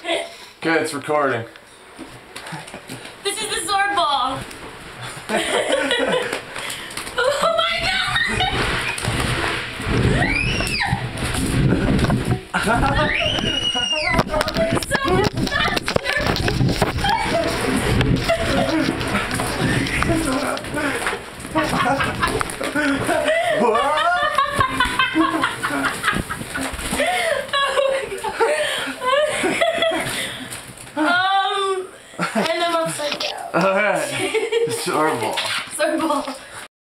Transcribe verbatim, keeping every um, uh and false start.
Good, it's recording. This is the Zorb Ball. Oh my god! It's so much faster! um, and I'm upside down. Alright, Zorb Ball. Zorb Ball.